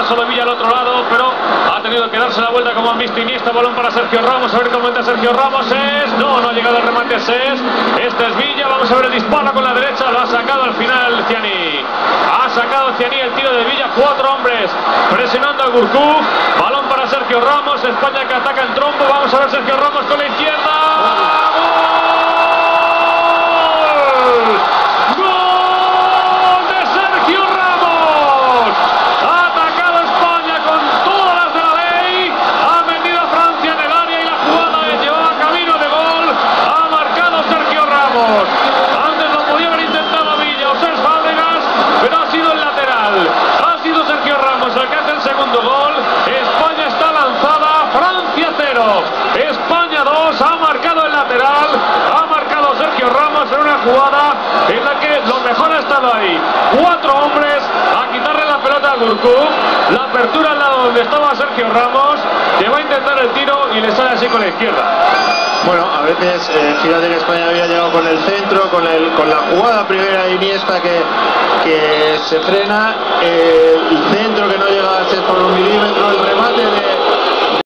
solo Villa al otro lado, pero ha tenido que darse la vuelta, como han visto Iniesta. Balón para Sergio Ramos, a ver cómo entra Sergio Ramos. No ha llegado el remate. Este es Villa, vamos a ver el disparo con la derecha, lo ha sacado al final Ziani. Ha sacado Ziani el tiro de Villa, 4 hombres presionando a Gurkuf. Balón para Sergio Ramos, España que ataca en trompo. Vamos a ver Sergio Ramos con la izquierda. ¡Gol de Sergio Ramos! Ha atacado España con todas las de la ley. Ha metido a Francia en el área y la jugada le llevaba camino de gol. Ha marcado Sergio Ramos. Antes lo podía haber intentado Villa o Cesc Fábregas, pero ha sido el lateral. Ha sido Sergio Ramos el que hace el segundo gol. España está lanzada, Francia 0. España 2, ha marcado el lateral. Ha marcado Sergio Ramos en una jugada en la que lo mejor ha estado ahí. 4 hombres a quitarle la pelota a Gurkuf. La apertura al lado donde estaba Sergio Ramos, que va a intentar el tiro y le sale así con la izquierda. Bueno, a veces fíjate que España había llegado con el centro, con la jugada primera de Iniesta que se frena,